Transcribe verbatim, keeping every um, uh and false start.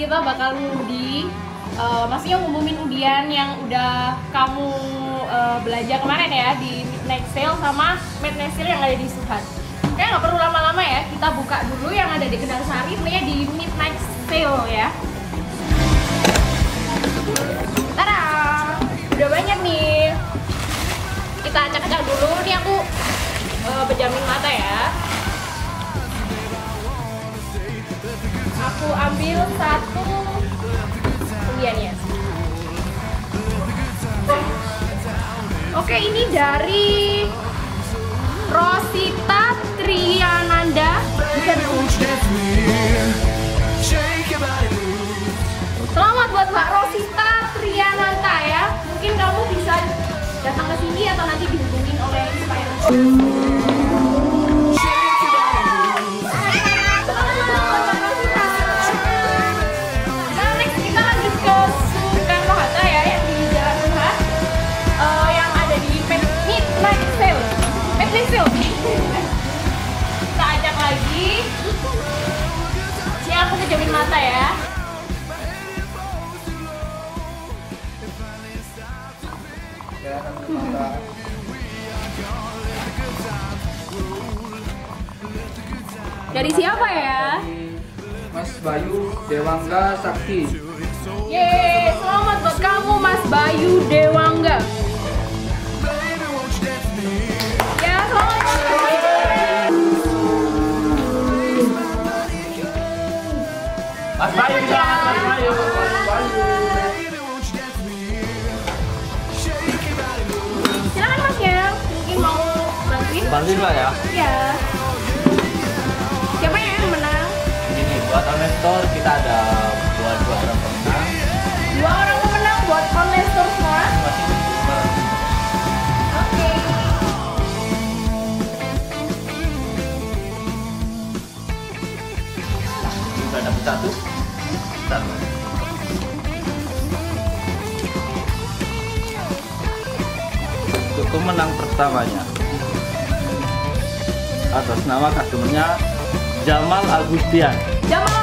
kita bakal ngudi, uh, maksudnya ngumumin undian yang udah kamu uh, belanja kemarin ya di Midnight Sale sama Midnight Sale yang ada di Suhat. Kayaknya nggak perlu lama-lama ya, kita buka dulu yang ada di Kendarsari, namanya di Midnight Sale ya. Tada! Udah banyak nih. Kita acak-acak dulu, nih aku uh, berjamin mata ya. Aku ambil satu undiannya. Oke, ini dari Rosita Triananda. Bisa dulu. Selamat buat Mbak Rosita Triananda ya. Mungkin kamu bisa datang ke sini atau nanti dihubungin oleh Inspire. Kita ajak lagi. Si aku kejamin mata ya. Dari siapa ya? Mas Bayu Dewangga Sakti. Yeay, selamat buat kamu Mas Bayu Dewangga. Mas Bayu, Mas Bayu, Mas Bayu. Silakan Mas ya, mungkin mau bantuin? Bantuin Pak ya. Iya. Siapa yang menang? Ini buat online store kita ada dua dua orang pemenang. Dua orang pemenang buat online store semua. Masih youtuber. Oke. Sudah dapat satu. Satu. Untuk pemenang pertamanya atas nama customernya Jamal Agustian. Jamal